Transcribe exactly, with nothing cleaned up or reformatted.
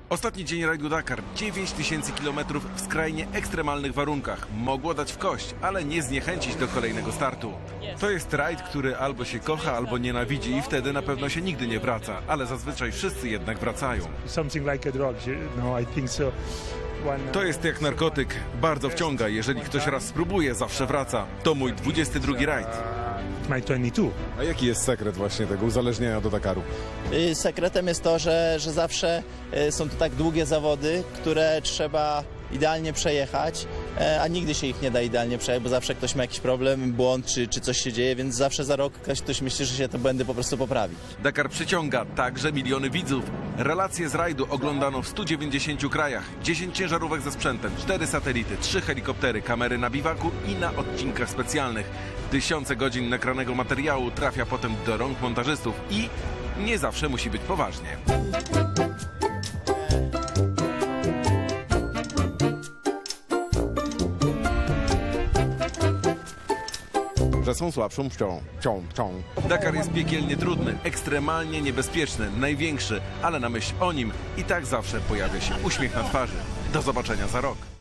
Ostatni dzień rajdu Dakar, dziewięć tysięcy kilometrów w skrajnie ekstremalnych warunkach. Mogło dać w kość, ale nie zniechęcić do kolejnego startu. To jest rajd, który albo się kocha, albo nienawidzi i wtedy na pewno się nigdy nie wraca, ale zazwyczaj wszyscy jednak wracają. To jest jak narkotyk, bardzo wciąga, jeżeli ktoś raz spróbuje, zawsze wraca. To mój dwudziesty drugi rajd. A jaki jest sekret właśnie tego uzależnienia do Dakaru? Sekretem jest to, że, że zawsze są to tak długie zawody, które trzeba idealnie przejechać, a nigdy się ich nie da idealnie przejechać, bo zawsze ktoś ma jakiś problem, błąd czy, czy coś się dzieje, więc zawsze za rok ktoś, ktoś myśli, że się te błędy po prostu poprawi. Dakar przyciąga także miliony widzów. Relacje z rajdu oglądano w stu dziewięćdziesięciu krajach. dziesięć ciężarówek ze sprzętem, cztery satelity, trzy helikoptery, kamery na biwaku i na odcinkach specjalnych. Tysiące godzin nagranego materiału trafia potem do rąk montażystów i nie zawsze musi być poważnie. Że są słabszą pścią, pścią, pścią. Dakar jest piekielnie trudny, ekstremalnie niebezpieczny, największy, ale na myśl o nim i tak zawsze pojawia się uśmiech na twarzy. Do zobaczenia za rok.